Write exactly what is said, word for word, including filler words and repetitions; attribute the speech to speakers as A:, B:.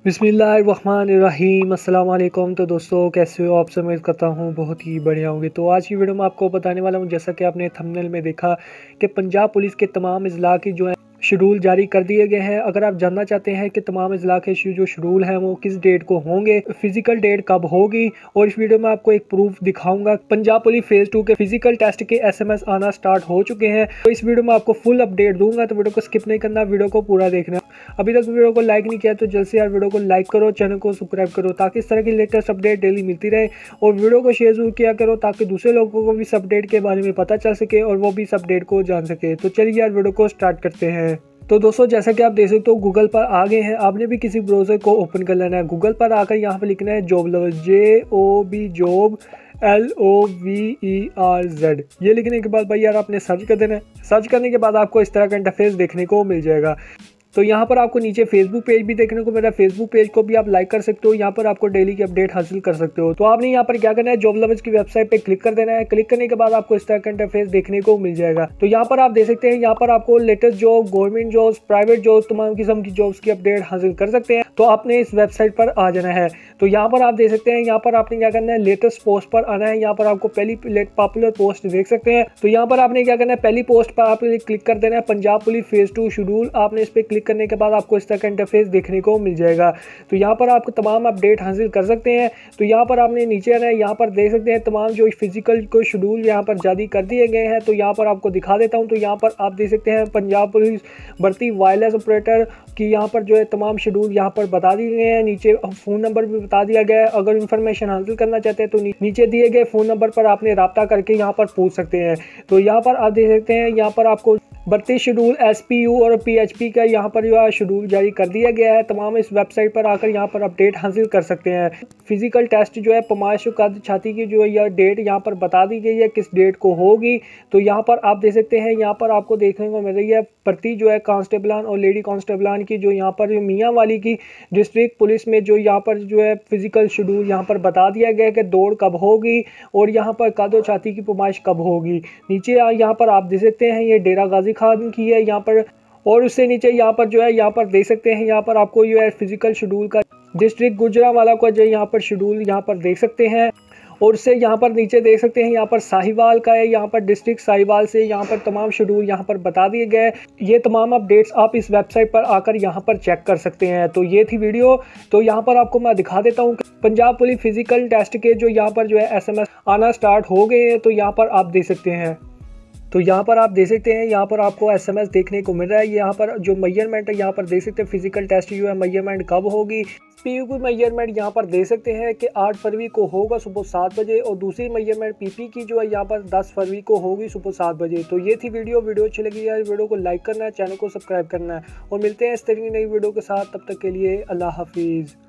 A: बिस्मिल्लाहिर्रहमानिर्रहीम अस्सलाम वालेकुम। तो दोस्तों कैसे हो आप? सब उम्मीद करता हूँ बहुत ही बढ़िया होंगे। तो आज की वीडियो में आपको बताने वाला हूँ, जैसा कि आपने थंबनेल में देखा कि पंजाब पुलिस के तमाम अजला की जो है शेड्यूल जारी कर दिए गए हैं। अगर आप जानना चाहते हैं कि तमाम अजला के जो शेड्यूल हैं वो किस डेट को होंगे, फिजिकल डेट कब होगी, और इस वीडियो में आपको एक प्रूफ दिखाऊंगा। पंजाब पुलिस फेज टू के फिजिकल टेस्ट के एसएमएस आना स्टार्ट हो चुके हैं। तो इस वीडियो में आपको फुल अपडेट दूंगा, तो वीडियो को स्किप नहीं करना, वीडियो को पूरा देखना। अभी तक वीडियो को लाइक नहीं किया तो जल्द से यार वीडियो को लाइक करो, चैनल को सब्सक्राइब करो ताकि इस तरह की लेटेस्ट अपडेट डेली मिलती रहे, और वीडियो को शेयर जरूर किया करो ताकि दूसरे लोगों को भी इस अपडेट के बारे में पता चल सके और वो भी इस अपडेट को जान सके। तो चलिए यार वीडियो को स्टार्ट करते हैं। तो दोस्तों जैसा कि आप देख सकते हो गूगल पर आ गए हैं। आपने भी किसी ब्राउज़र को ओपन कर लेना है। गूगल पर आकर यहाँ पर लिखना है job lover, J O B job L O V E R Z. ये लिखने के बाद भाई यार आपने सर्च कर देना है। सर्च करने के बाद आपको इस तरह का इंटरफेस देखने को मिल जाएगा। तो यहाँ पर आपको नीचे फेसबुक पेज भी देखने को मिल रहा है। फेसबुक पेज को भी आप लाइक कर सकते हो, यहाँ पर आपको डेली की अपडेट हासिल कर सकते हो। तो आपने यहाँ पर क्या करना है, जॉब लवर्स की वेबसाइट पे क्लिक कर देना है। क्लिक करने के बाद आपको इस तरह का इंटरफेस देखने को मिल जाएगा। तो यहाँ पर आप देख सकते हैं, यहाँ पर आपको latest job, government jobs, private jobs, तमाम किस्म की जॉब्स की अपडेट हासिल कर सकते हैं। तो आपने इस वेबसाइट पर आ जाना है। तो यहाँ पर आप देख सकते हैं, यहाँ पर आपने क्या करना है, लेटेस्ट पोस्ट पर आना है। यहाँ पर आपको पहली पॉपुलर पोस्ट देख सकते हैं। तो यहाँ पर आपने क्या करना है, पहली पोस्ट पर आपने क्लिक कर देना है, Punjab police phase two schedule. आपने इस पर क्लिक करने के बाद आपको इस तरह का इंटरफेस देखने को मिल जाएगा। तो यहाँ पर आप तमाम अपडेट हासिल कर सकते हैं। तो यहाँ पर आपने नीचे आना है, यहाँ पर देख सकते हैं तमाम जो फिजिकल को शेड्यूल यहाँ पर जारी कर दिए गए हैं। तो यहाँ पर आपको दिखा देता हूँ। तो यहाँ पर आप देख सकते हैं पंजाब पुलिस भर्ती वायरलेस ऑपरेटर की यहाँ पर जो है तमाम शेड्यूल यहाँ पर बता दिए गए हैं। नीचे फ़ोन नंबर भी बता दिया गया है। अगर इन्फॉर्मेशन हासिल करना चाहते हैं तो नीचे दिए गए फ़ोन नंबर पर आपने रब्ता करके यहाँ पर पूछ सकते हैं। तो यहाँ पर आप देख सकते हैं, यहाँ पर आपको भर्ती शेड्यूल एस पी यू और पी एच पी का यहाँ पर जो है शेड्यूल जारी कर दिया गया है। तमाम इस वेबसाइट पर आकर यहाँ पर अपडेट हासिल कर सकते हैं। फिजिकल टेस्ट जो है पमाइश कद छाती की जो है यह डेट यहाँ पर बता दी गई है, किस डेट को होगी। तो यहाँ पर आप देख सकते हैं, यहाँ पर आपको देखने को मिल रही है भर्ती जो है कांस्टेबलान और लेडी कांस्टेबलान की, जो यहाँ पर मियाँ वाली की डिस्ट्रिक्ट पुलिस में जो यहाँ पर जो है फिजिकल शेड्यूल यहाँ पर बता दिया गया है कि दौड़ कब होगी और यहाँ पर कद और छाती की पमाइश कब होगी। नीचे यहाँ पर आप देख सकते हैं, ये डेरा गाजी खान की है यहाँ पर, और उससे नीचे यहाँ पर जो है यहाँ पर देख सकते हैं, यहाँ पर आपको जो है फिजिकल शेड्यूल का डिस्ट्रिक्ट गुजरांवाला का जो यहाँ पर शेड्यूल यहाँ पर देख सकते हैं। और उससे यहाँ पर नीचे देख सकते हैं, यहाँ पर साहिवाल का है, यहाँ पर डिस्ट्रिक्ट साहिवाल से यहाँ पर तमाम शेड्यूल यहाँ पर बता दिए गए। ये तमाम अपडेट्स आप इस वेबसाइट पर आकर यहाँ पर चेक कर सकते हैं। तो ये थी वीडियो। तो यहाँ पर आपको मैं दिखा देता हूँ कि पंजाब पुलिस फिजिकल टेस्ट के जो यहाँ पर जो है एस एम एस आना स्टार्ट हो गए हैं। तो यहाँ पर आप देख सकते हैं, तो यहाँ पर आप देख सकते हैं, यहाँ पर आपको एसएमएस देखने को मिल रहा है। यहाँ पर जो मेजरमेंट है यहाँ पर देख सकते हैं, फिजिकल टेस्ट जो है मेजरमेंट कब होगी। पीयू की मेजरमेंट यहाँ पर देख सकते हैं कि आठ फरवरी को होगा सुबह सात बजे, और दूसरी मेजरमेंट पीपी की जो है यहाँ पर दस फरवरी को होगी सुबह सात बजे। तो ये थी वीडियो। वीडियो अच्छी लगी यार, वीडियो को लाइक करना है, चैनल को सब्सक्राइब करना है, और मिलते हैं इस तरह की नई वीडियो के साथ। तब तक के लिए अल्लाह हाफिज़।